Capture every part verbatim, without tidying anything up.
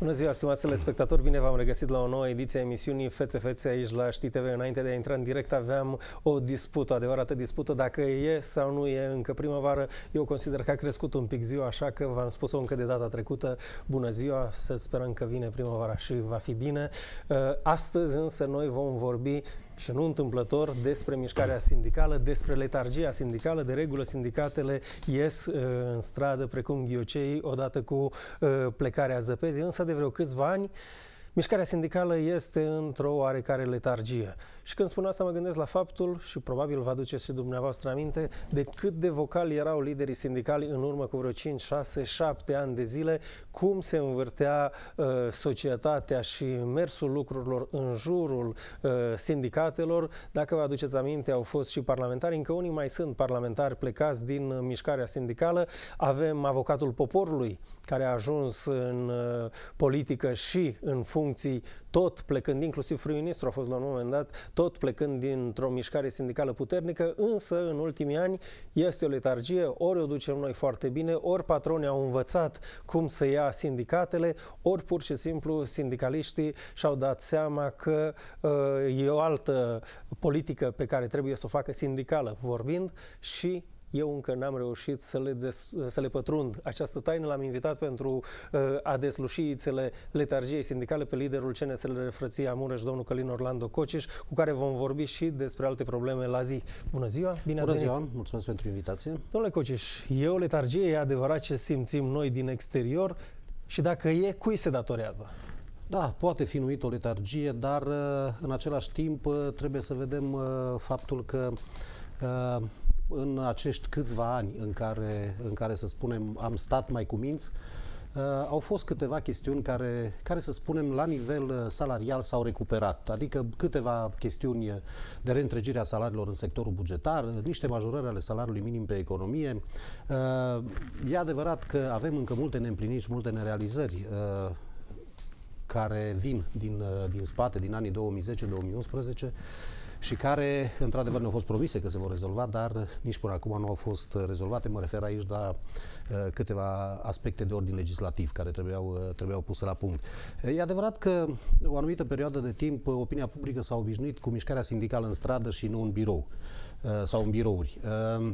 Bună ziua, stimați telespectatori, bine v-am regăsit la o nouă ediție a emisiunii Fețe Fețe aici la Ști T V. Înainte de a intra în direct aveam o dispută, o adevărată dispută, dacă e sau nu e încă primăvară. Eu consider că a crescut un pic ziua, așa că v-am spus-o încă de data trecută. Bună ziua, să sperăm că vine primăvara și va fi bine. Astăzi însă noi vom vorbi, și nu întâmplător, despre mișcarea sindicală, despre letargia sindicală. De regulă, sindicatele ies uh, în stradă precum ghioceii odată cu uh, plecarea zăpezii, însă de vreo câțiva ani mișcarea sindicală este într-o oarecare letargie. Și când spun asta mă gândesc la faptul, și probabil vă aduceți și dumneavoastră aminte, de cât de vocali erau liderii sindicali în urmă cu vreo cinci, șase, șapte ani de zile, cum se învârtea uh, societatea și mersul lucrurilor în jurul uh, sindicatelor. Dacă vă aduceți aminte, au fost și parlamentari, încă unii mai sunt parlamentari plecați din uh, mișcarea sindicală. Avem avocatul poporului, care a ajuns în uh, politică și în funcții, tot plecând, inclusiv prim-ministru a fost la un moment dat, tot plecând dintr-o mișcare sindicală puternică, însă în ultimii ani este o letargie, ori o ducem noi foarte bine, ori patronii au învățat cum să ia sindicatele, ori pur și simplu sindicaliștii și-au dat seama că uh, e o altă politică pe care trebuie să o facă sindicală vorbind și eu încă n-am reușit să le, des, să le pătrund această taină. L-am invitat pentru uh, a desluși ițele letargiei sindicale pe liderul C N S L Frăția Mureș, domnul Călin Orlando Cociș, cu care vom vorbi și despre alte probleme la zi. Bună ziua! Bine ați venit! Bună ziua! Mulțumesc pentru invitație! Domnule Cociș, e o letargie, e adevărat ce simțim noi din exterior și dacă e, cui se datorează? Da, poate fi numit o letargie, dar în același timp trebuie să vedem faptul că în acești câțiva ani în care, în care, să spunem, am stat mai cu minți, uh, au fost câteva chestiuni care, care, să spunem, la nivel salarial s-au recuperat. Adică câteva chestiuni de reîntregire a salariilor în sectorul bugetar, niște majorări ale salariului minim pe economie. Uh, e adevărat că avem încă multe neîmpliniri și multe nerealizări uh, care vin din, uh, din spate, din anii două mii zece două mii unsprezece, și care, într-adevăr, ne-au fost promise că se vor rezolva, dar nici până acum nu au fost rezolvate. Mă refer aici la uh, câteva aspecte de ordin legislativ care trebuiau, uh, trebuiau puse la punct. E adevărat că o anumită perioadă de timp opinia publică s-a obișnuit cu mișcarea sindicală în stradă și nu în birou uh, sau în birouri. Uh,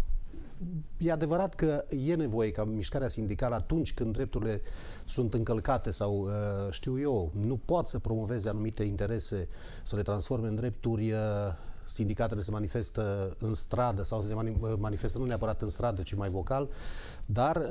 E adevărat că e nevoie ca mișcarea sindicală, atunci când drepturile sunt încălcate sau, știu eu, nu pot să promoveze anumite interese, să le transforme în drepturi, sindicatele se manifestă în stradă sau se manifestă nu neapărat în stradă, ci mai vocal, dar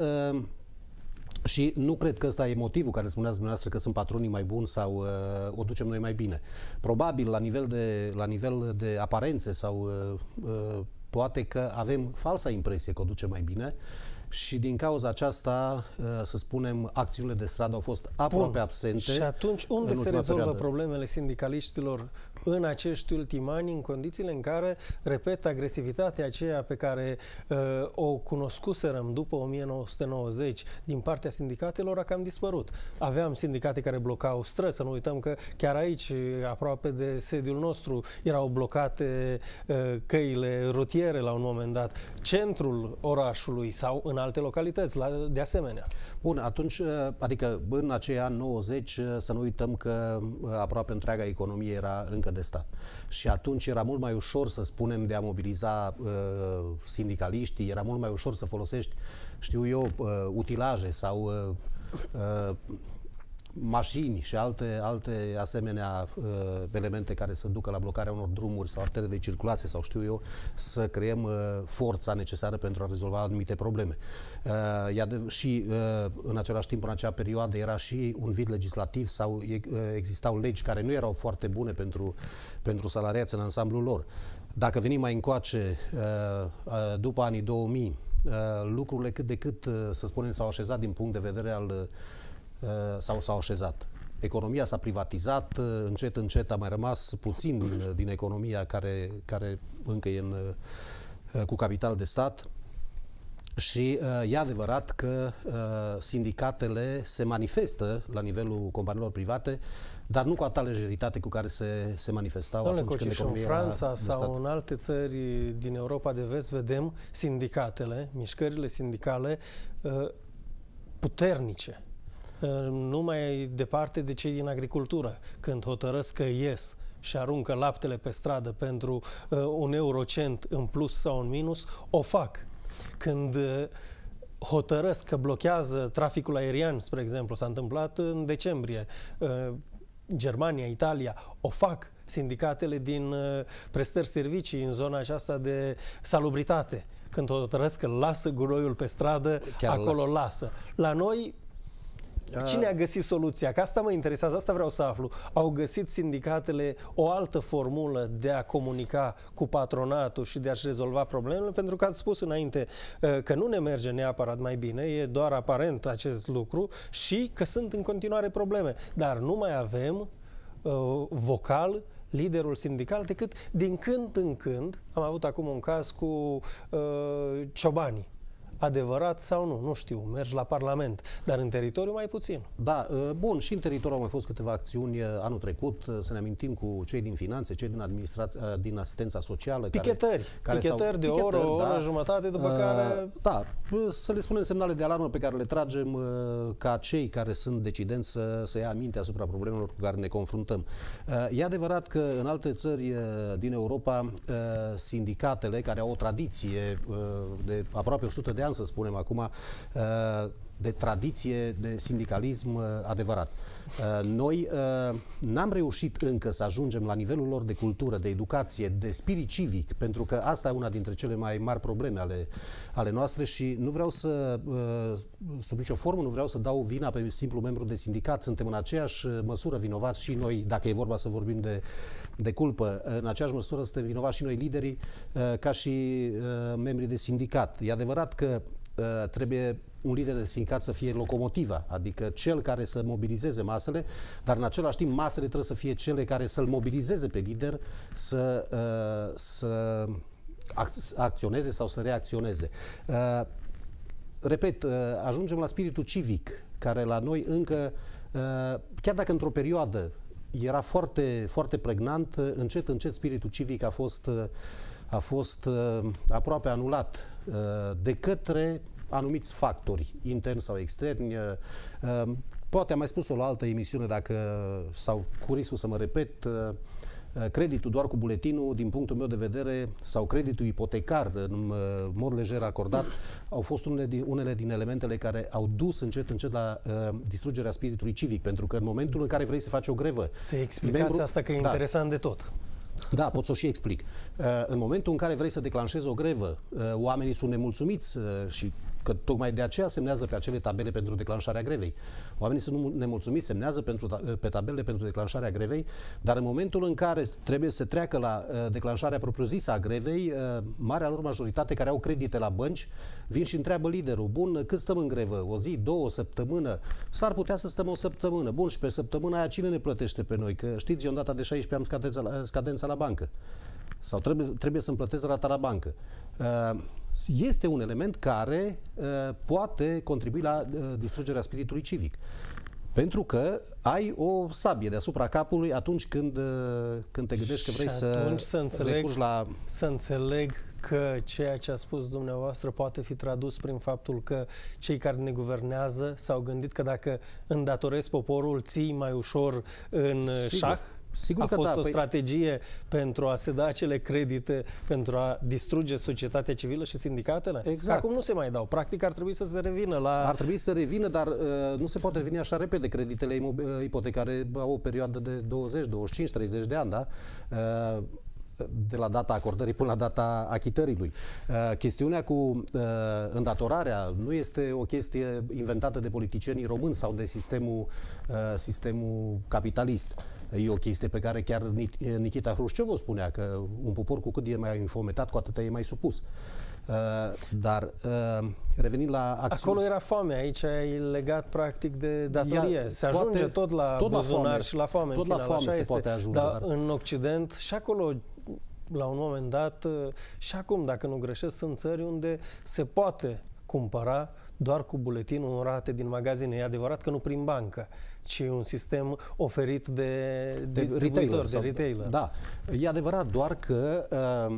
și nu cred că ăsta e motivul care spuneați dumneavoastră că sunt patronii mai buni sau uh, o ducem noi mai bine. Probabil la nivel de, la nivel de aparențe sau uh, uh, poate că avem falsa impresie că o ducem mai bine și din cauza aceasta, să spunem, acțiunile de stradă au fost aproape Bun. absente. Și atunci unde se rezolvă perioadă? problemele sindicaliștilor în acești ultimi ani, în condițiile în care, repet, agresivitatea aceea pe care uh, o cunoscuserăm după o mie nouă sute nouăzeci din partea sindicatelor a cam dispărut. Aveam sindicate care blocau străzi, să nu uităm că chiar aici, aproape de sediul nostru, erau blocate uh, căile rutiere la un moment dat, centrul orașului sau în alte localități, la, de asemenea. Bun, atunci, adică în acei ani nouăzeci, să nu uităm că aproape întreaga economie era încă de stat. Și atunci era mult mai ușor, să spunem, de a mobiliza uh, sindicaliștii, era mult mai ușor să folosești, știu eu, uh, utilaje sau uh, uh, mașini și alte, alte asemenea uh, elemente care să ducă la blocarea unor drumuri sau artere de circulație sau știu eu, să creăm uh, forța necesară pentru a rezolva anumite probleme. Uh, și uh, în același timp, în acea perioadă, era și un vid legislativ sau uh, existau legi care nu erau foarte bune pentru, pentru salariați în ansamblul lor. Dacă venim mai încoace, uh, uh, după anii două mii, uh, lucrurile cât de cât, uh, să spunem, s-au așezat din punct de vedere al uh, sau s-au așezat. Economia s-a privatizat, încet, încet a mai rămas puțin din, din economia care, care încă e în, cu capital de stat și uh, e adevărat că uh, sindicatele se manifestă la nivelul companiilor private, dar nu cu atâta lejeritate cu care se, se manifestau Doamne atunci Coci, când economia în Franța era sau stat. în alte țări din Europa de Vest vedem sindicatele, mișcările sindicale uh, puternice. nu mai departe de cei din agricultură, când hotărăsc că ies și aruncă laptele pe stradă pentru uh, un eurocent în plus sau în minus, o fac. Când uh, hotărăsc că blochează traficul aerian, spre exemplu, s-a întâmplat în decembrie, uh, Germania, Italia, o fac. Sindicatele din uh, prestări servicii în zona aceasta de salubritate, când hotărăsc că lasă gunoiul pe stradă, chiar acolo lasă. lasă. La noi, cine a găsit soluția? Că asta mă interesează, asta vreau să aflu. Au găsit sindicatele o altă formulă de a comunica cu patronatul și de a-și rezolva problemele? Pentru că ați spus înainte că nu ne merge neapărat mai bine, e doar aparent acest lucru și că sunt în continuare probleme. Dar nu mai avem uh, vocal liderul sindical, decât din când în când. Am avut acum un caz cu uh, ciobanii. Adevărat sau nu? Nu știu. Mergi la Parlament, dar în teritoriu mai puțin. Da, bun, și în teritoriu au mai fost câteva acțiuni anul trecut, să ne amintim, cu cei din finanțe, cei din administrația, din asistența socială. Pichetări. Care, care pichetări de o oră, o oră, da, jumătate, după uh, care... Da, să le spunem semnale de alarmă pe care le tragem uh, ca cei care sunt decidenți să, să ia aminte asupra problemelor cu care ne confruntăm. Uh, e adevărat că în alte țări uh, din Europa, uh, sindicatele, care au o tradiție uh, de aproape o sută de ani, să spunem acum, de tradiție, de sindicalism adevărat. Noi n-am reușit încă să ajungem la nivelul lor de cultură, de educație, de spirit civic, pentru că asta e una dintre cele mai mari probleme ale, ale noastre și nu vreau să, sub nicio formă, nu vreau să dau vina pe simplu membru de sindicat. Suntem în aceeași măsură vinovați și noi, dacă e vorba să vorbim de, de culpă, în aceeași măsură suntem vinovați și noi liderii, ca și membrii de sindicat. E adevărat că trebuie un lider de sindicat să fie locomotiva, adică cel care să mobilizeze masele, dar în același timp masele trebuie să fie cele care să-l mobilizeze pe lider să, să acționeze sau să reacționeze. Repet, ajungem la spiritul civic, care la noi încă, chiar dacă într-o perioadă era foarte, foarte pregnant, încet, încet spiritul civic a fost, a fost aproape anulat de către anumiți factori, interni sau externi. Poate am mai spus-o la altă emisiune, dacă, sau cu riscul să mă repet, creditul doar cu buletinul, din punctul meu de vedere, sau creditul ipotecar în mod lejer acordat, au fost unele din, unele din elementele care au dus încet, încet la uh, distrugerea spiritului civic, pentru că în momentul în care vrei să faci o grevă... Să explicați membru, asta că e da, interesant de tot. Da, pot să o și explic. Uh, în momentul în care vrei să declanșezi o grevă, uh, oamenii sunt nemulțumiți uh, și că tocmai de aceea semnează pe acele tabele pentru declanșarea grevei. Oamenii sunt nemulțumiți, semnează pentru, pe tabele pentru declanșarea grevei, dar în momentul în care trebuie să treacă la uh, declanșarea propriu-zisă a grevei, uh, marea lor majoritate care au credite la bănci vin și întreabă liderul: bun, cât stăm în grevă? O zi, două, o săptămână? S-ar putea să stăm o săptămână. Bun, și pe săptămâna aia cine ne plătește pe noi? Că știți, eu în data de șaisprezece am scadența la, scadența la bancă. Sau trebuie, trebuie să-mi plătesc rata la bancă. Uh, este un element care uh, poate contribui la uh, distrugerea spiritului civic. Pentru că ai o sabie deasupra capului atunci când, uh, când te gândești că vrei să, să înțeleg, recurgi la... să înțeleg că ceea ce a spus dumneavoastră poate fi tradus prin faptul că cei care ne guvernează s-au gândit că dacă îndatorezi poporul, ții mai ușor în Sigur. șah? Sigur a că fost da, o păi... strategie pentru a se da acele credite, pentru a distruge societatea civilă și sindicatele? Exact. Acum nu se mai dau. Practic ar trebui să se revină la... Ar trebui să revină, dar uh, nu se poate reveni așa repede. Creditele ipotecare au o perioadă de douăzeci, douăzeci și cinci, treizeci de ani, da? Uh, de la data acordării până la data achitării lui. Uh, chestiunea cu uh, îndatorarea nu este o chestie inventată de politicienii români sau de sistemul, uh, sistemul capitalist. E o chestie pe care chiar Nikita Hrușciov o spunea, că un popor cu cât e mai înfometat, cu atât e mai supus. Uh, dar uh, revenind la acțiune... Acolo era foame, aici e legat practic de datorie. Se ajunge poate, tot la tot buzunar la foame, și la foame. Tot în final, la foame așa se este. poate ajunge. Dar, dar în Occident și acolo, la un moment dat, și acum, dacă nu greșesc, sunt țări unde se poate cumpăra doar cu buletinul în rate din magazine. E adevărat că nu prin bancă, ci un sistem oferit de, de retailer, de retailer. Da, e adevărat, doar că uh,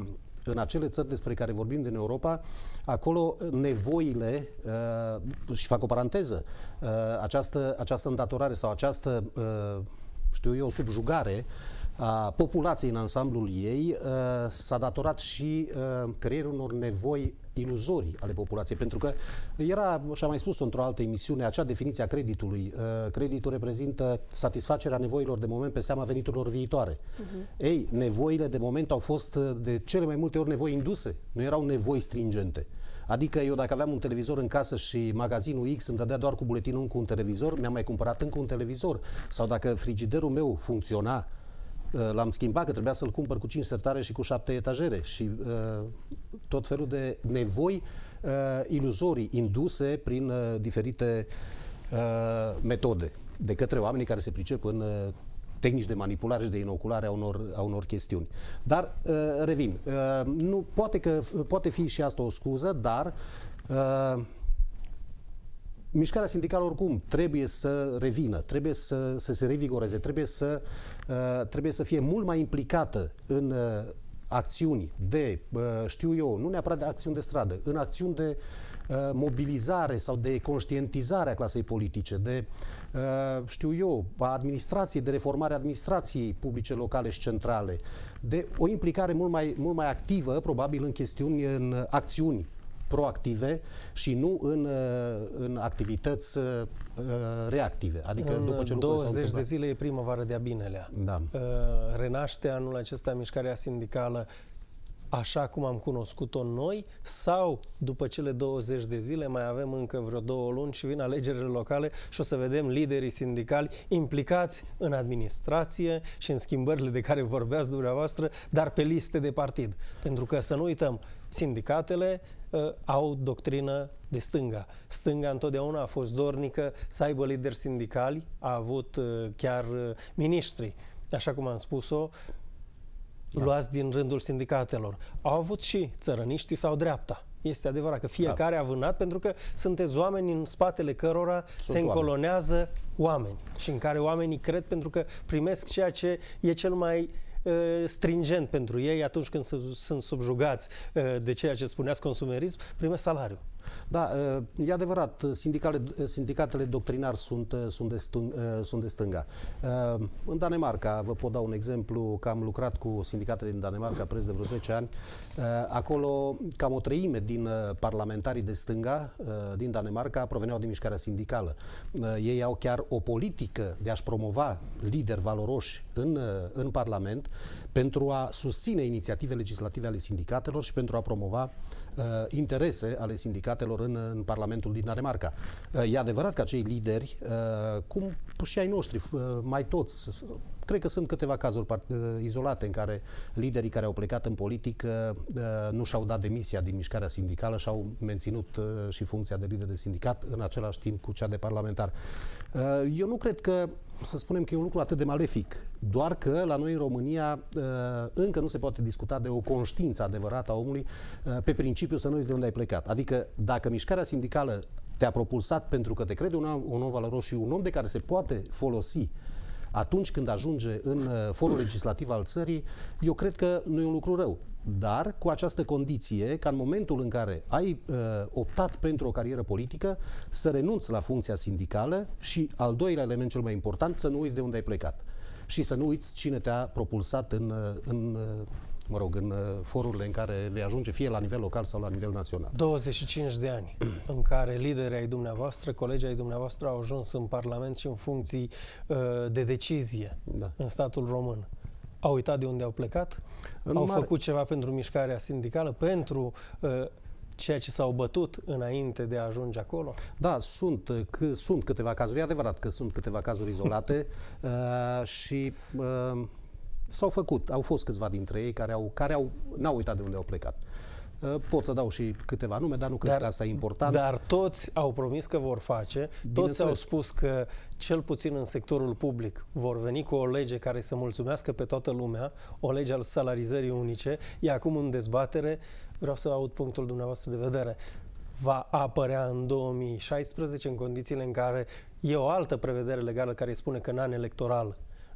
în acele țări despre care vorbim din Europa, acolo nevoile, uh, și fac o paranteză, uh, această, această îndatorare sau această, uh, știu eu, subjugare a populației în ansamblul ei uh, s-a datorat și uh, creierul unor nevoi iluzorii ale populației, pentru că era, și am mai spus într-o altă emisiune, acea definiție a creditului. Uh, creditul reprezintă satisfacerea nevoilor de moment pe seama veniturilor viitoare. Uh-huh. Ei, nevoile de moment au fost de cele mai multe ori nevoi induse, nu erau nevoi stringente. Adică eu dacă aveam un televizor în casă și magazinul X îmi dădea doar cu buletinul cu un televizor, mi-am mai cumpărat încă un televizor. Sau dacă frigiderul meu funcționa, l-am schimbat, că trebuia să-l cumpăr cu cinci sertare și cu șapte etajere și uh, tot felul de nevoi uh, iluzorii induse prin uh, diferite uh, metode de către oamenii care se pricep în uh, tehnici de manipulare și de inoculare a unor, a unor chestiuni. Dar, uh, revin, uh, nu, poate, că, poate fi și asta o scuză, dar uh, mișcarea sindicală oricum trebuie să revină, trebuie să, să se revigoreze, trebuie să, uh, trebuie să fie mult mai implicată în uh, acțiuni de, uh, știu eu, nu neapărat de acțiuni de stradă, în acțiuni de uh, mobilizare sau de conștientizare a clasei politice, de, uh, știu eu, a administrației, de reformare a administrației publice, locale și centrale, de o implicare mult mai, mult mai activă, probabil, în chestiuni, în acțiuni proactive și nu în, în activități reactive. Adică în după ce douăzeci de zile e primăvară de-a binelea. Da. Renaște anul acesta mișcarea sindicală așa cum am cunoscut-o noi sau după cele douăzeci de zile mai avem încă vreo două luni și vin alegerile locale și o să vedem liderii sindicali implicați în administrație și în schimbările de care vorbeați dumneavoastră, dar pe liste de partid. Pentru că să nu uităm, sindicatele uh, au doctrină de stânga. Stânga întotdeauna a fost dornică să aibă lideri sindicali, a avut uh, chiar uh, miniștri, așa cum am spus-o, da. luați din rândul sindicatelor. Au avut și țărăniștii sau dreapta. Este adevărat că fiecare da. a vânat, pentru că sunteți oameni în spatele cărora Sunt se încolonează oameni. oameni și în care oamenii cred pentru că primesc ceea ce e cel mai uh, stringent pentru ei atunci când sunt subjugați uh, de ceea ce spuneați consumerism, primesc salariu. Da, e adevărat, sindicatele doctrinar sunt, sunt, de stâng, sunt de stânga. În Danemarca, vă pot da un exemplu, că am lucrat cu sindicatele din Danemarca preț de vreo zece ani. Acolo, cam o treime din parlamentarii de stânga din Danemarca proveneau din mișcarea sindicală. Ei au chiar o politică de a-și promova lideri valoroși în, în Parlament pentru a susține inițiative legislative ale sindicatelor și pentru a promova uh, interese ale sindicatelor în, în Parlamentul din Danemarca. Uh, e adevărat că acei lideri, uh, cum și ai noștri, uh, mai toți, cred că sunt câteva cazuri uh, izolate în care liderii care au plecat în politică uh, nu și-au dat demisia din mișcarea sindicală și au menținut uh, și funcția de lider de sindicat în același timp cu cea de parlamentar. Uh, eu nu cred că, să spunem că e un lucru atât de malefic, doar că la noi în România uh, încă nu se poate discuta de o conștiință adevărată a omului uh, pe principiu să nu uiți de unde ai plecat. Adică dacă mișcarea sindicală te-a propulsat pentru că te crede un, un om valoros și un om de care se poate folosi atunci când ajunge în uh, forul legislativ al țării, eu cred că nu e un lucru rău. Dar cu această condiție, ca în momentul în care ai uh, optat pentru o carieră politică, să renunți la funcția sindicală și, al doilea element cel mai important, să nu uiți de unde ai plecat. Și să nu uiți cine te-a propulsat în, în, mă rog, în forurile în care vei ajunge, fie la nivel local sau la nivel național. douăzeci și cinci de ani în care liderii ai dumneavoastră, colegii ai dumneavoastră au ajuns în Parlament și în funcții uh, de decizie da. în statul român. Au uitat de unde au plecat? În au mare... făcut ceva pentru mișcarea sindicală, pentru uh, ceea ce s-au bătut înainte de a ajunge acolo? Da, sunt, că, sunt câteva cazuri. E adevărat că sunt câteva cazuri izolate uh, și uh, s-au făcut. Au fost câțiva dintre ei care au, care au, n-au uitat de unde au plecat. Uh, pot să dau și câteva nume, dar nu cred dar, că asta e important. Dar toți au promis că vor face, toți au spus că, cel puțin în sectorul public, vor veni cu o lege care să mulțumească pe toată lumea, o lege al salarizării unice. E acum în dezbatere. Vreau să aud punctul dumneavoastră de vedere. Va apărea în două mii șaisprezece, în condițiile în care e o altă prevedere legală care spune că în an electoral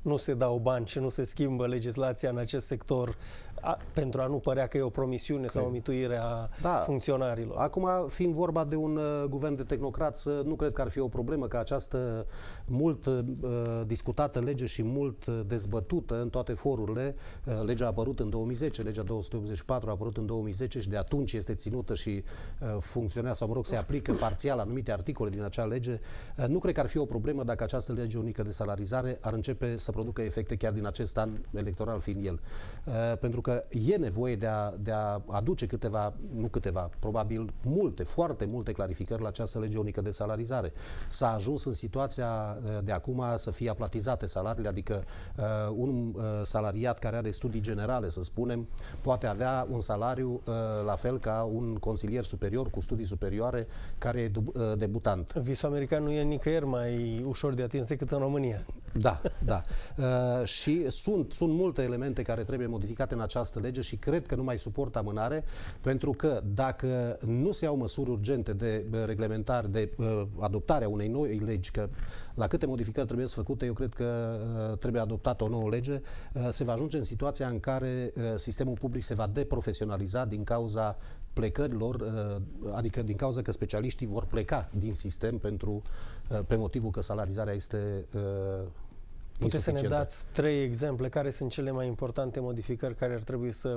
nu se dau bani și nu se schimbă legislația în acest sector a, pentru a nu părea că e o promisiune okay. sau o mituire a da. funcționarilor. Acum, fiind vorba de un uh, guvern de tehnocrați, nu cred că ar fi o problemă că această mult uh, discutată lege și mult uh, dezbătută în toate forurile, uh, legea a apărut în două mii zece, legea două sute optzeci și patru a apărut în două mii zece și de atunci este ținută și uh, funcționează, sau mă rog, se aplică parțial anumite articole din acea lege. Uh, nu cred că ar fi o problemă dacă această lege unică de salarizare ar începe să producă efecte chiar din acest an electoral fiind el. Uh, pentru că e nevoie de a, de a aduce câteva, nu câteva, probabil multe, foarte multe clarificări la această lege unică de salarizare. S-a ajuns în situația de acum să fie aplatizate salariile, adică uh, un uh, salariat care are studii generale, să spunem, poate avea un salariu uh, la fel ca un consilier superior cu studii superioare care e uh, debutant. Visul american nu e nicăieri mai ușor de atins decât în România. Da, da. Uh, și sunt, sunt multe elemente care trebuie modificate în această lege și cred că nu mai suportă amânare, pentru că dacă nu se iau măsuri urgente de reglementare, de uh, adoptarea unei noi legi, că la câte modificări trebuie să făcute, eu cred că uh, trebuie adoptată o nouă lege, uh, se va ajunge în situația în care uh, sistemul public se va deprofesionaliza din cauza plecărilor, uh, adică din cauza că specialiștii vor pleca din sistem pentru, uh, pe motivul că salarizarea este uh, Puteți să ne dați trei exemple care sunt cele mai importante modificări care ar trebui să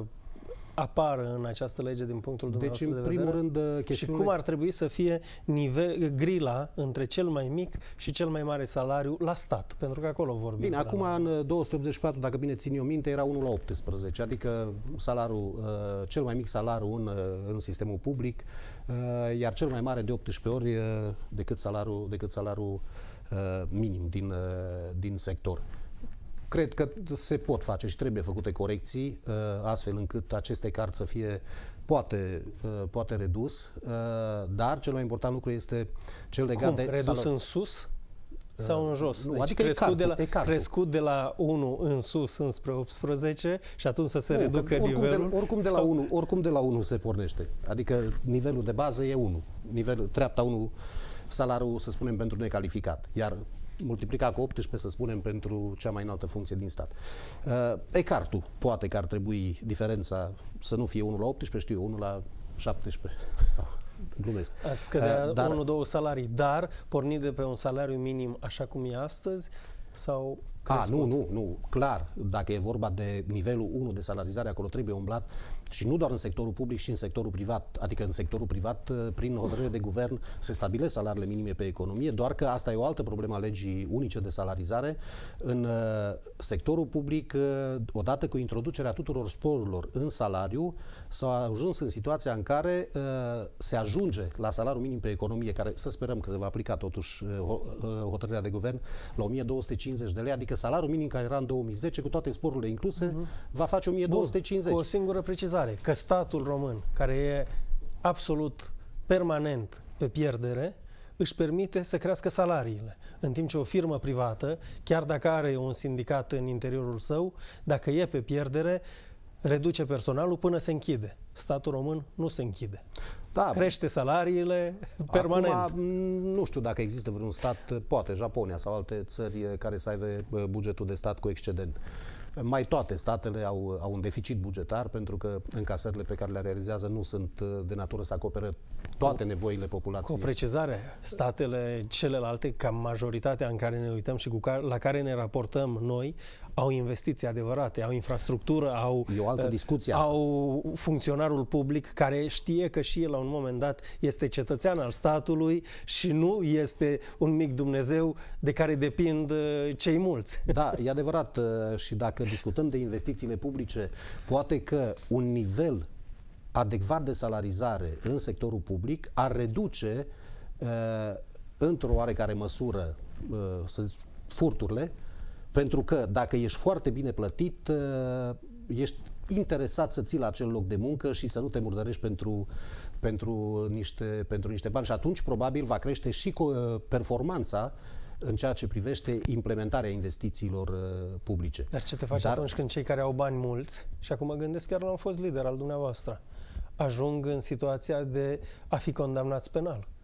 apară în această lege din punctul dumneavoastră deci, în de vedere? Primul rând, chestiunile... Și cum ar trebui să fie nivel, grila între cel mai mic și cel mai mare salariu la stat? Pentru că acolo vorbim. Bine, acum la... în două sute optzeci și patru, dacă bine țin eu minte, era unu la optsprezece, adică salariul, uh, cel mai mic salariu în, uh, în sistemul public, uh, iar cel mai mare de optsprezece ori uh, decât salariul, decât salariul uh, minim din, uh, din sector. Cred că se pot face și trebuie făcute corecții, uh, astfel încât aceste card să fie poate, uh, poate redus, uh, dar cel mai important lucru este cel legat Cum? de... Redus salariu. În sus sau în jos? Nu, deci adică crescut, e cartul, de la, e crescut de la unu în sus înspre optsprezece și atunci să se nu, reducă oricum nivelul? De, oricum, de la sau... unu, oricum de la unu se pornește. Adică nivelul de bază e unu. Nivelul, treapta unu, salariul, să spunem, pentru necalificat. Iar multiplicat cu optsprezece, să spunem, pentru cea mai înaltă funcție din stat. Uh, e-cartul, poate că ar trebui diferența să nu fie unu la optsprezece, știu, unu la șaptesprezece sau glumesc. Ați scădea uh, dar... unu două salarii, dar pornit de pe un salariu minim așa cum e astăzi sau... A, nu, nu, nu, clar, dacă e vorba de nivelul unu de salarizare, acolo trebuie umblat și nu doar în sectorul public, și în sectorul privat, adică în sectorul privat, prin hotărâre de guvern, se stabilesc salariile minime pe economie, doar că asta e o altă problemă a legii unice de salarizare. În uh, sectorul public, uh, odată cu introducerea tuturor sporurilor în salariu, s-a ajuns în situația în care uh, se ajunge la salariul minim pe economie, care să sperăm că se va aplica totuși uh, hotărârea de guvern, la o mie două sute cincizeci de lei, adică salariul minim care era în două mii zece, cu toate sporurile incluse, uh-huh. va face o mie două sute cincizeci. Bun, cu o singură precizare, că statul român, care e absolut permanent pe pierdere, își permite să crească salariile. În timp ce o firmă privată, chiar dacă are un sindicat în interiorul său, dacă e pe pierdere, reduce personalul până se închide. Statul român nu se închide. Da, crește salariile permanent. Acum, nu știu dacă există vreun stat, poate Japonia sau alte țări care să aibă bugetul de stat cu excedent. Mai toate statele au, au un deficit bugetar, pentru că încasările pe care le realizează nu sunt de natură să acopere toate nevoile populației. Cu o precizare, statele celelalte, ca majoritatea în care ne uităm și cu care, la care ne raportăm noi, au investiții adevărate, au infrastructură, au, e o altă discuție au funcționarul public care știe că și el la un moment dat este cetățean al statului și nu este un mic Dumnezeu de care depind cei mulți. Da, e adevărat, și dacă discutăm de investițiile publice, poate că un nivel adecvat de salarizare în sectorul public ar reduce uh, într-o oarecare măsură uh, furturile, pentru că dacă ești foarte bine plătit, uh, ești interesat să ții la acel loc de muncă și să nu te murdărești pentru, pentru, niște, pentru niște bani și atunci probabil va crește și uh, performanța în ceea ce privește implementarea investițiilor uh, publice. Dar ce te faci Dar... atunci când cei care au bani mulți, și acum mă gândesc chiar la un fost lider al dumneavoastră, ajung în situația de a fi condamnați penal?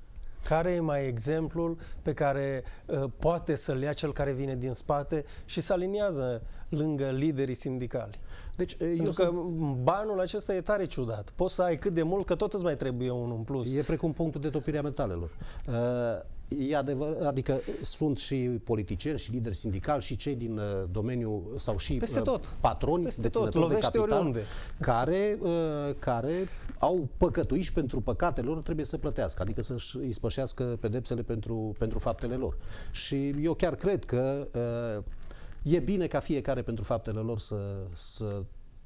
Care e mai exemplul pe care uh, poate să-l ia cel care vine din spate și se aliniază lângă liderii sindicali? Deci, Pentru eu că sunt... banul acesta e tare ciudat. Poți să ai cât de mult, că tot îți mai trebuie unul în plus. E precum punctul de topire a metalelor. Uh, e adevărat, adică sunt și politicieni și lideri sindicali și cei din uh, domeniu sau și Peste tot. patroni, Peste deținători tot. de capital, oriunde. care, uh, care au păcătuit și pentru păcatele lor trebuie să plătească, adică să-și îi spășească pedepsele pentru, pentru faptele lor. Și eu chiar cred că uh, e bine ca fiecare pentru faptele lor să, să,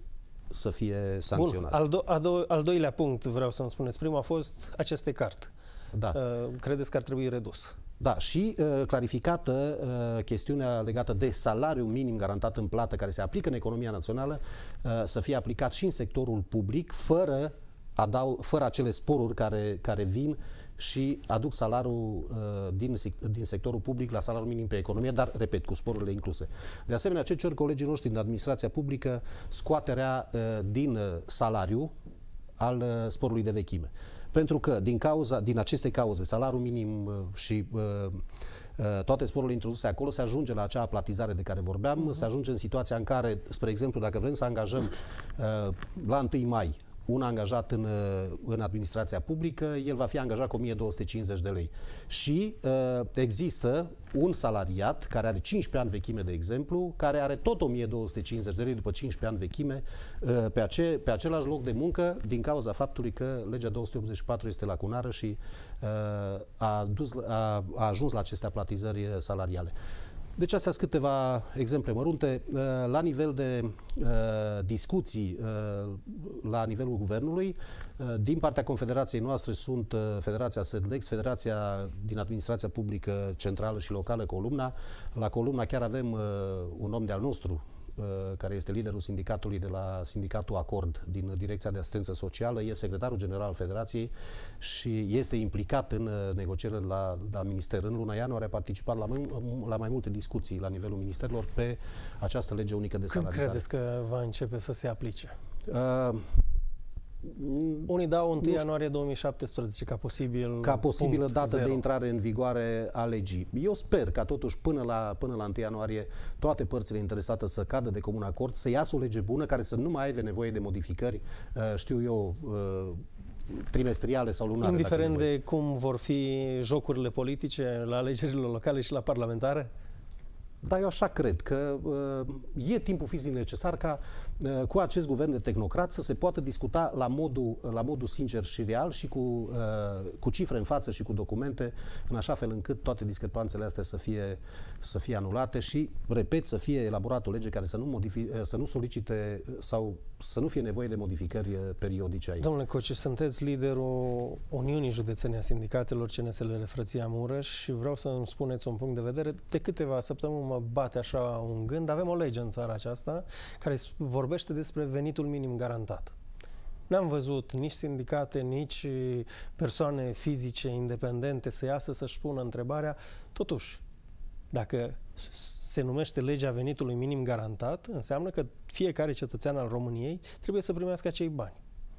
să fie sancționați. Bun, al, do, al, do, al doilea punct vreau să-mi spuneți. Primul a fost aceste card. Da. Uh, credeți că ar trebui redus? Da, și uh, clarificată uh, chestiunea legată de salariul minim garantat în plată care se aplică în economia națională uh, să fie aplicat și în sectorul public fără, adau, fără acele sporuri care, care vin și aduc salariul uh, din, din sectorul public la salariul minim pe economie, dar, repet, cu sporurile incluse. De asemenea, ce cer colegii noștri din administrația publică, scoaterea uh, din uh, salariu al uh, sporului de vechime. Pentru că din, cauza, din aceste cauze, salariul minim uh, și uh, uh, toate sporurile introduse acolo, se ajunge la acea aplatizare de care vorbeam, uh-huh. se ajunge în situația în care, spre exemplu, dacă vrem să angajăm uh, la întâi mai un angajat în, în administrația publică, el va fi angajat cu o mie două sute cincizeci de lei. Și uh, există un salariat care are cincisprezece ani vechime, de exemplu, care are tot o mie două sute cincizeci de lei după cincisprezece ani vechime uh, pe, ace, pe același loc de muncă, din cauza faptului că legea două sute optzeci și patru este lacunară și uh, a, dus, a, a ajuns la aceste aplatizări salariale. Deci astea sunt câteva exemple mărunte. La nivel de uh, discuții uh, la nivelul guvernului, uh, din partea confederației noastre sunt uh, Federația SEDLEX, Federația din Administrația Publică Centrală și Locală, Columna. La Columna chiar avem uh, un om de-al nostru, care este liderul sindicatului de la Sindicatul Acord din Direcția de Asistență Socială, e secretarul general al Federației și este implicat în negocierile la, la Minister. În luna ianuarie a participat la mai, la mai multe discuții la nivelul ministerilor pe această lege unică de salarizare. Când credeți că va începe să se aplice? Uh, Unii dau întâi ianuarie două mii șaptesprezece ca posibil ca posibilă dată zero. de intrare în vigoare a legii. Eu sper ca totuși până la, până la întâi ianuarie toate părțile interesate să cadă de comun acord, să iasă o lege bună care să nu mai aibă nevoie de modificări, știu eu, trimestriale sau lunare. Indiferent de cum vor fi jocurile politice la alegerile locale și la parlamentare? Da, eu așa cred că uh, e timpul fizic necesar ca uh, cu acest guvern de tehnocrat să se poată discuta la modul, la modul sincer și real și cu, uh, cu cifre în față și cu documente, în așa fel încât toate discrepanțele astea să fie, să fie anulate și, repet, să fie elaborată o lege care să nu, modifi, să nu solicite sau să nu fie nevoie de modificări periodice aici. Domnule Coci, sunteți liderul Uniunii Județene a Sindicatelor C N S L Frăția Mureș și vreau să îmi spuneți un punct de vedere. De câteva săptămâni mă bate așa un gând. Avem o lege în țara aceasta care vorbește despre venitul minim garantat. N-am văzut nici sindicate, nici persoane fizice independente să iasă să-și pună întrebarea. Totuși, dacă se numește legea venitului minim garantat, înseamnă că fiecare cetățean al României trebuie să primească acei bani.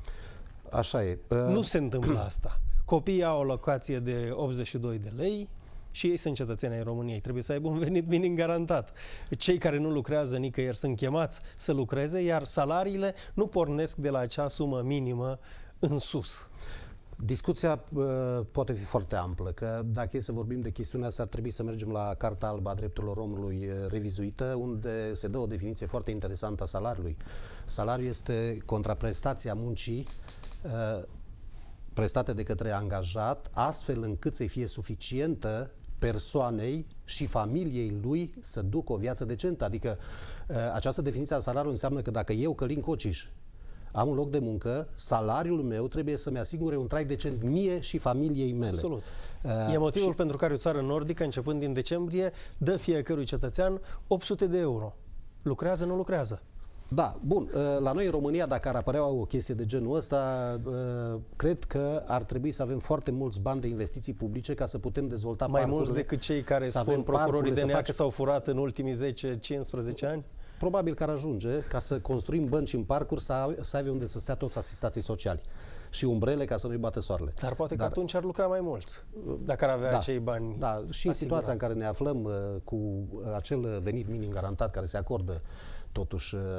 Așa e. Nu se întâmplă asta. Copiii au o locație de optzeci și doi de lei și ei sunt cetățeni ai României. Trebuie să aibă un venit minim garantat. Cei care nu lucrează nicăieri sunt chemați să lucreze, iar salariile nu pornesc de la acea sumă minimă în sus. Discuția uh, poate fi foarte amplă, că dacă e să vorbim de chestiunea asta, ar trebui să mergem la Carta Albă a Drepturilor Omului uh, revizuită, unde se dă o definiție foarte interesantă a salariului. Salariul este contraprestația muncii uh, prestate de către angajat, astfel încât să-i fie suficientă persoanei și familiei lui să ducă o viață decentă. Adică uh, această definiție a salariului înseamnă că dacă eu, Călin Cociș, am un loc de muncă, salariul meu trebuie să-mi asigure un trai decent mie și familiei mele. Absolut. Uh, e motivul și... pentru care o țară nordică, începând din decembrie, dă fiecărui cetățean opt sute de euro. Lucrează, nu lucrează. Da, bun. La noi în România, dacă ar apărea o chestie de genul ăsta, cred că ar trebui să avem foarte mulți bani de investiții publice ca să putem dezvolta mai mulți decât cei care spun procurorii D N A fac... că s-au furat în ultimii zece cincisprezece ani? probabil că ar ajunge ca să construim bănci în parcuri, să, să aibă unde să stea toți asistații sociali și umbrele ca să nu-i bată soarele. Dar poate că Dar, atunci ar lucra mai mult, dacă ar avea da, acei bani. Da, și în situația în care ne aflăm uh, cu acel venit minim garantat care se acordă totuși uh,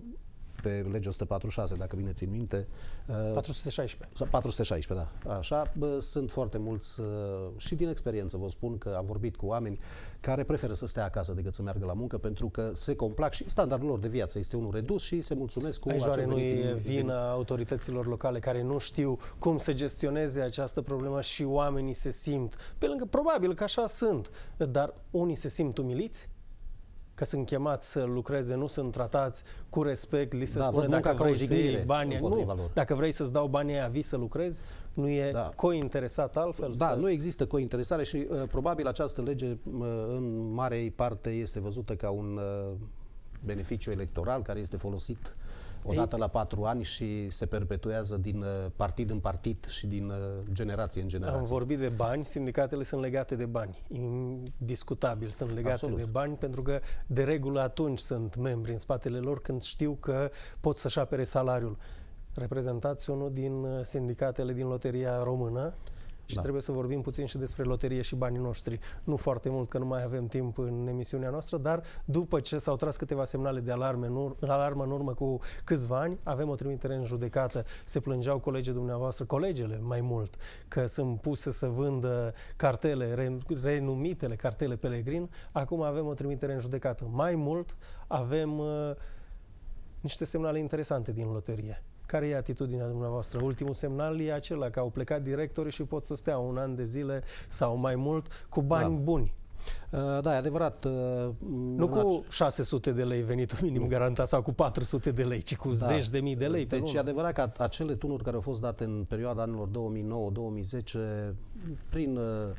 pe legea o sută patruzeci și șase, dacă bine țin minte. patru sute șaisprezece. patru sute șaisprezece, da. Așa, bă, sunt foarte mulți și din experiență vă spun că am vorbit cu oameni care preferă să stea acasă decât să meargă la muncă pentru că se complac și standardul lor de viață este unul redus și se mulțumesc cu aici acel nu venit e din, vina din... autorităților locale care nu știu cum să gestioneze această problemă și oamenii se simt, pe lângă, probabil că așa sunt, dar unii se simt umiliți că sunt chemați să lucreze, nu sunt tratați cu respect, li se da, spune dacă vrei să iei banii, nu, lor. Dacă vrei să-ți dau banii aia, vii să lucrezi, nu e da. cointeresat altfel? Da, să... nu există cointeresare și uh, probabil această lege uh, în mare parte este văzută ca un uh, beneficiu electoral care este folosit odată la patru ani și se perpetuează din uh, partid în partid și din uh, generație în generație. Am vorbit de bani, sindicatele sunt legate de bani. Indiscutabil sunt legate Absolut. de bani, pentru că de regulă atunci sunt membri în spatele lor când știu că pot să-și apere salariul. Reprezentați unul din sindicatele din Loteria Română și da. trebuie să vorbim puțin și despre loterie și banii noștri. Nu foarte mult, că nu mai avem timp în emisiunea noastră, dar după ce s-au tras câteva semnale de alarme, în alarmă în urmă cu câțiva ani, avem o trimitere în judecată. Se plângeau colegii dumneavoastră, colegele mai mult, că sunt puse să vândă cartele, renumitele cartele Pelegrin. Acum avem o trimitere în judecată. Mai mult, avem uh, niște semnale interesante din loterie. Care e atitudinea dumneavoastră? Ultimul semnal e acela că au plecat directorii și pot să stea un an de zile sau mai mult cu bani da. buni. Uh, da, e adevărat. Uh, nu cu șase sute de lei venitul minim nu. garantat sau cu patru sute de lei, ci cu da. zeci de mii de lei pe Deci lună. e adevărat că acele tunuri care au fost date în perioada anilor două mii nouă două mii zece prin... Uh,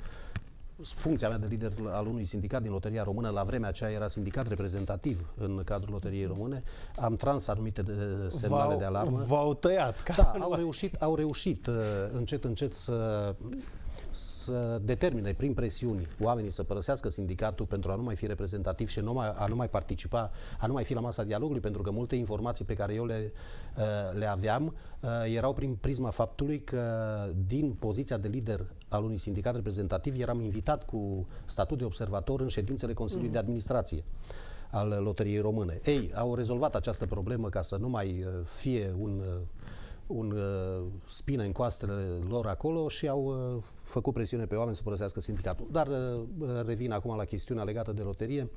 funcția mea de lider al unui sindicat din Loteria Română, la vremea aceea era sindicat reprezentativ în cadrul Loteriei Române, am trans anumite de semnale de alarmă. V-au tăiat. Ca da, au reușit, au reușit încet, încet să, să determine prin presiuni oamenii să părăsească sindicatul pentru a nu mai fi reprezentativ și a nu mai participa, a nu mai fi la masa dialogului, pentru că multe informații pe care eu le, le aveam erau prin prisma faptului că din poziția de lider al unui sindicat reprezentativ eram invitat cu statut de observator în ședințele Consiliului mm. de Administrație al Loteriei Române. Ei, au rezolvat această problemă ca să nu mai fie un, un spine în coastele lor acolo și au făcut presiune pe oameni să părăsească sindicatul. Dar revin acum la chestiunea legată de loterie.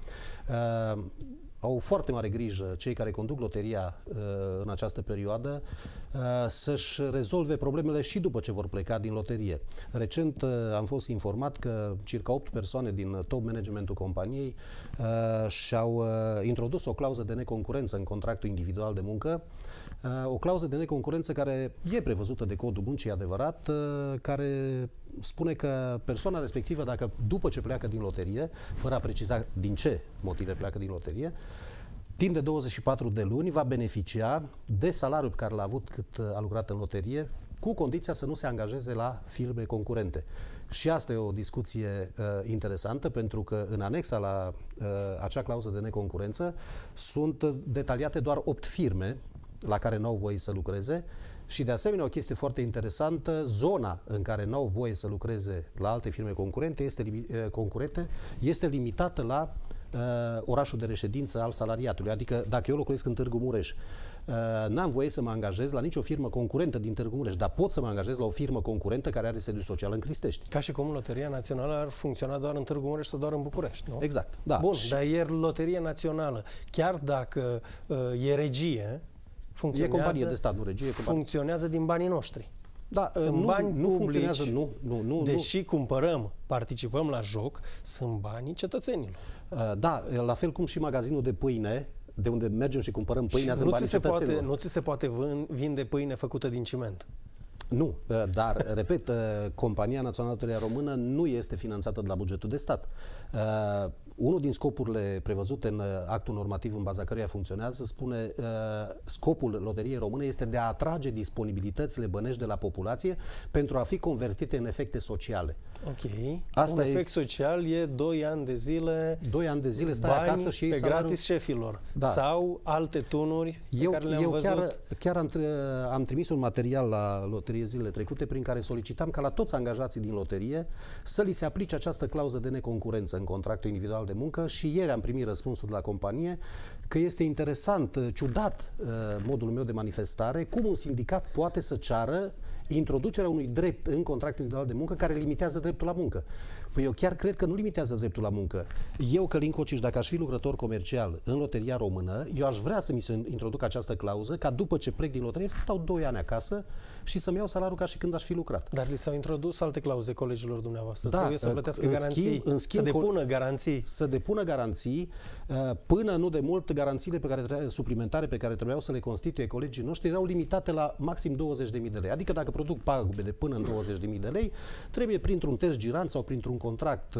Au foarte mare grijă cei care conduc loteria uh, în această perioadă uh, să-și rezolve problemele și după ce vor pleca din loterie. Recent uh, am fost informat că circa opt persoane din top managementul companiei uh, și-au uh, introdus o clauză de neconcurență în contractul individual de muncă, uh, o clauză de neconcurență care e prevăzută de Codul Muncii, adevărat, uh, care spune că persoana respectivă, dacă după ce pleacă din loterie, fără a preciza din ce motive pleacă din loterie, timp de douăzeci și patru de luni va beneficia de salariul pe care l-a avut cât a lucrat în loterie, cu condiția să nu se angajeze la firme concurente. Și asta e o discuție uh, interesantă, pentru că în anexa la uh, acea clauză de neconcurență sunt detaliate doar opt firme la care n-au voie să lucreze. Și de asemenea, o chestie foarte interesantă, zona în care n-au voie să lucreze la alte firme concurente este, concurente, este limitată la uh, orașul de reședință al salariatului. Adică dacă eu locuiesc în Târgu Mureș, uh, n-am voie să mă angajez la nicio firmă concurentă din Târgu Mureș, dar pot să mă angajez la o firmă concurentă care are sediu social în Cristești. Ca și cum Loteria Națională ar funcționa doar în Târgu Mureș sau doar în București, nu? Exact, da. Bun, și... dar ieri Loteria Națională, chiar dacă uh, e regie, e companie de stat, nu regie. Funcționează din banii noștri. Da, sunt nu, bani nu publici, funcționează, nu, nu, nu. Deși nu. cumpărăm, participăm la joc, sunt banii cetățenilor. Uh, da, la fel cum și magazinul de pâine, de unde mergem și cumpărăm pâine, sunt banii cetățenilor. Poate, nu ți se poate vinde pâine făcută din ciment. Nu, dar, repet, Compania Națională Loteria Română nu este finanțată de la bugetul de stat. unul din scopurile prevăzute în actul normativ în baza căruia funcționează spune uh, scopul Loteriei Române este de a atrage disponibilitățile bănești de la populație pentru a fi convertite în efecte sociale. Ok. Asta Un efect e... social e doi ani de zile doi ani de zile stai acasă și pe salariul... gratis șefilor. Da. Sau alte tunuri pe eu, care le-am eu văzut. chiar, chiar am, am trimis un material la loterie zilele trecute prin care solicitam ca la toți angajații din loterie să li se aplice această clauză de neconcurență în contractul individual de muncă și ieri am primit răspunsul de la companie că este interesant, ciudat modul meu de manifestare, cum un sindicat poate să ceară introducerea unui drept în contractul individual de muncă care limitează dreptul la muncă. Păi eu chiar cred că nu limitează dreptul la muncă. Eu, Călin Cociș, dacă aș fi lucrător comercial în Loteria Română, eu aș vrea să mi se introducă această clauză ca după ce plec din loterie să stau doi ani acasă și să-mi iau salariul ca și când aș fi lucrat. Dar li s-au introdus alte clauze colegilor dumneavoastră. Da, Trebuie să plătească în garanții, schimb, în schimb, să depună garanții. Să depună garanții. Până nu de mult, garanțiile pe care trebuie, suplimentare pe care trebuiau să le constituie colegii noștri erau limitate la maxim douăzeci de mii de lei. Adică dacă produc pagube de până în douăzeci de mii de lei, trebuie printr-un test girant sau printr-un contract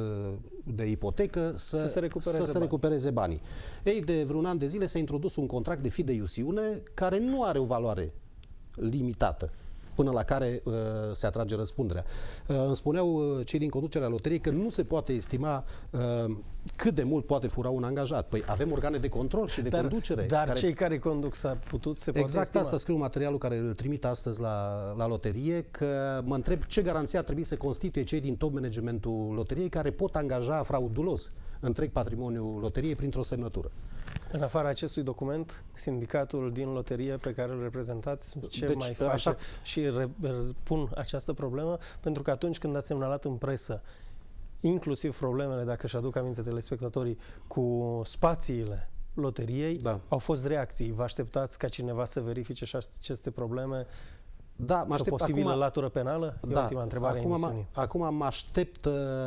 de ipotecă să, să se recupereze, să se recupereze banii. Ei, de vreun an de zile s-a introdus un contract de fideiusiune care nu are o valoare limitată până la care uh, se atrage răspunderea. Uh, îmi spuneau uh, cei din conducerea loteriei că nu se poate estima uh, cât de mult poate fura un angajat. Păi avem organe de control și de dar, conducere. Dar care... cei care conduc s-a putut, se poate Exact estima. asta scriu materialul care îl trimit astăzi la, la loterie, că mă întreb ce garanție ar trebui să constituie cei din top managementul loteriei care pot angaja fraudulos întreg patrimoniul loteriei printr-o semnătură. În afara acestui document, sindicatul din loterie pe care îl reprezentați, ce deci, mai face? Așa... Și re, pun această problemă, pentru că atunci când ați semnalat în presă, inclusiv problemele, dacă își aduc aminte telespectatorii, cu spațiile loteriei, da. Au fost reacții. Vă așteptați ca cineva să verifice și aceste probleme? Da, mă aștept, o posibilă acum, latură penală? E da, ultima întrebare acum, a emisiunii. Acum mă aștept,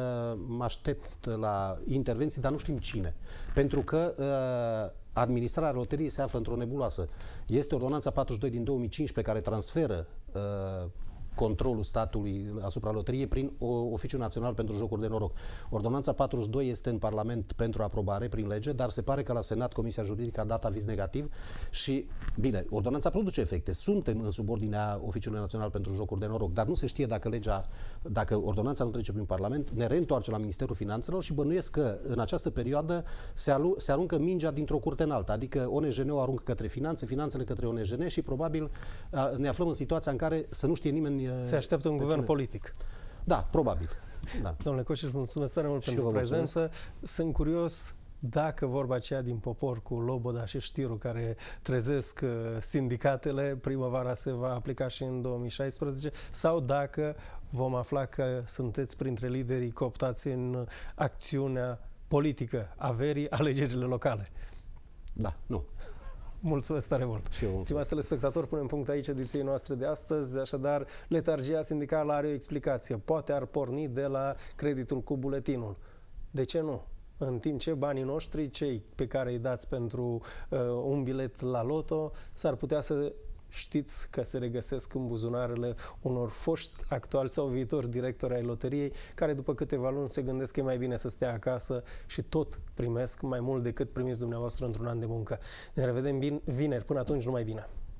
mă aștept la intervenții, dar nu știm cine. Pentru că uh, administrarea loteriei se află într-o nebuloasă. Este ordonanța patruzeci și doi din două mii cincisprezece care transferă uh, controlul statului asupra loteriei prin Oficiul Național pentru Jocuri de Noroc. Ordonanța patruzeci și doi este în Parlament pentru aprobare prin lege, dar se pare că la Senat Comisia Juridică a dat aviz negativ și, bine, ordonanța produce efecte. Suntem în subordinea Oficiului Național pentru Jocuri de Noroc, dar nu se știe dacă legea, dacă ordonanța nu trece prin Parlament, ne reîntoarce la Ministerul Finanțelor și bănuiesc că în această perioadă se, alu- se aruncă mingea dintr-o curte în alta, adică O N J N-ul aruncă către finanțe, finanțele către O N J N și probabil ne aflăm în situația în care să nu știe nimeni. Se așteaptă un guvern cine? politic. Da, probabil. Da. Domnule Cociș, mulțumesc tare mult Și pentru prezență. Sunt curios dacă vorba aceea din popor cu Loboda și Știru care trezesc uh, sindicatele, primăvara se va aplica și în două mii șaisprezece, sau dacă vom afla că sunteți printre liderii cooptați în acțiunea politică a verii alegerile locale. Da, nu. Mulțumesc tare mult. Stimați telespectatori, punem punct aici ediției noastre de astăzi, așadar letargia sindicală are o explicație. Poate ar porni de la creditul cu buletinul. De ce nu? În timp ce banii noștri, cei pe care îi dați pentru uh, un bilet la loto, s-ar putea să știți că se regăsesc în buzunarele unor foști, actuali sau viitori directori ai loteriei, care după câteva luni se gândesc că e mai bine să stea acasă și tot primesc mai mult decât primiți dumneavoastră într-un an de muncă. Ne revedem vineri, până atunci numai bine!